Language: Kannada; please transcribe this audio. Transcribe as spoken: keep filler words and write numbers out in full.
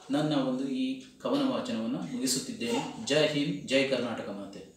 ನನ್ನ ಒಂದು ಈ ಕವನ ವಾಚನವನ್ನು ಮುಗಿಸುತ್ತಿದ್ದೇನೆ. ಜೈ ಹಿಂದ್, ಜೈ ಕರ್ನಾಟಕ ಮಾತೆ.